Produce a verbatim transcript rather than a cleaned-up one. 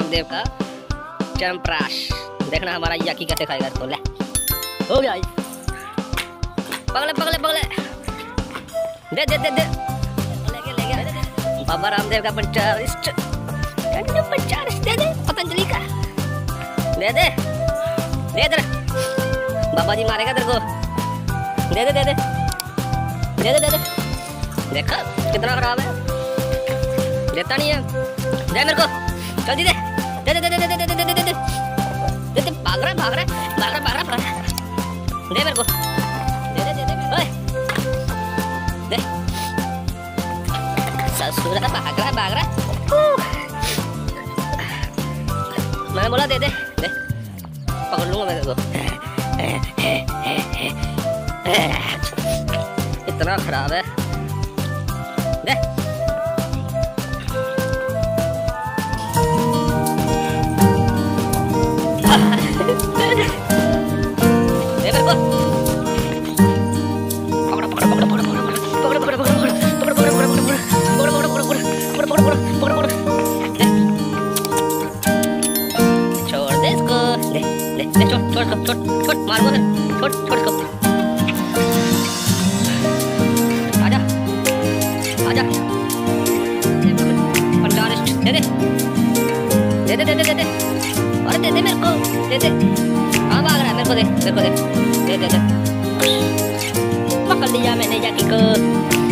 रामदेव का चमप्राश। देखना हमारा याकी कैसे खाएगा इसको। ले हो गया, पगले पगले पगले दे दे दे दे ले गया ले गया। बाबा रामदेव का पंचारिष्ट पंचारिष्ट दे दे, पतंजलि का दे दे दे दे। बाबा जी मारेगा तेरे को। दे दे दे दे दे दे दे दे। देखा कितना खराब है, देता नहीं है। दे मेरे को जल्दी दे दे दे दे दे दे दे दे दे दे दे दे। भाग रहा भाग रहा भाग रहा भाग रहा। दे मेरे को दे दे दे दे। ओए दे ससुर भाग रहा भाग रहा। मैंने बोला दे दे दे, पकड़ लूंगा मैं तेरे को। इतना खराब है, दे दे मेरे को। पकड़ो पकड़ो पकड़ो पकड़ो पकड़ो पकड़ो पकड़ो पकड़ो पकड़ो पकड़ो पकड़ो पकड़ो पकड़ो पकड़ो पकड़ो। छोड़ दे इसको, दे दे दे छोड़ छोड़ छोड़ छोड़ छोड़ मार वो छोड़ छोड़ इसको। आजा आजा पंचारिष्ट दे दे दे दे दे दे दे। अरे दे दे मेरे को दे दे। हाँ भाग रहा है, मेरे को दे मेरे को दे दे दे दे। पकड़ लिया मैंने याकी को।